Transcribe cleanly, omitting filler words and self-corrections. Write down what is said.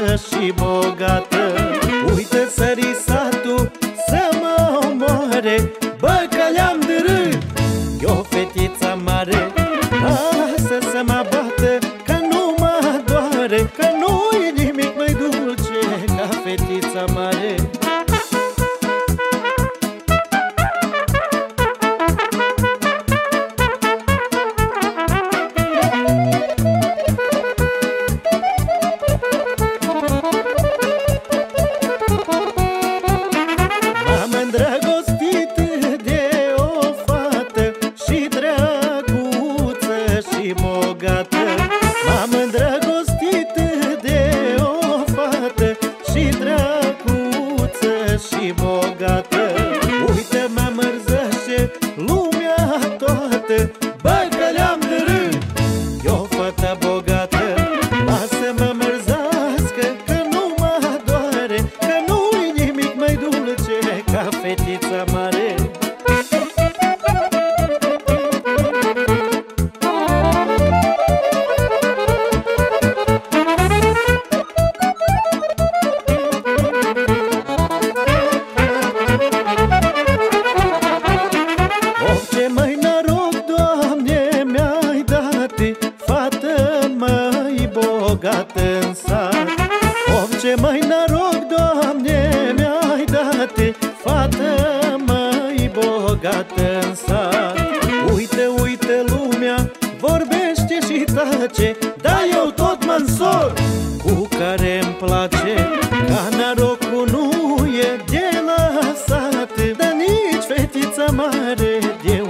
și bogată. Uite sări satul să mă omoare, bă că le-am dărât. Eu fetița mare, lasă să mă bată, că nu mă doare, că nu-i nimic mai dulce ca fetița mare. M-am îndrăgostit de o fată și drăguță și bogată. M-am îndrăgostit de o fată și drăguță și bogată. Uite mă mărzește lumea toată, bă că le-am dărât. E o fată bogată, lasă-mă mărzească, că nu mă doare, că nu-i nimic mai dulce ca fetița mare. Ce mai noroc, Doamne, mi-ai dat, fată mai bogată în sat. Ce mai noroc, Doamne, mi-ai dat, fată mai bogată în sat. Uite, uite lumea vorbește și tace, dar eu tot mă însor cu care-mi place. Ca norocul nu e de la sat, dar nici fetița mare de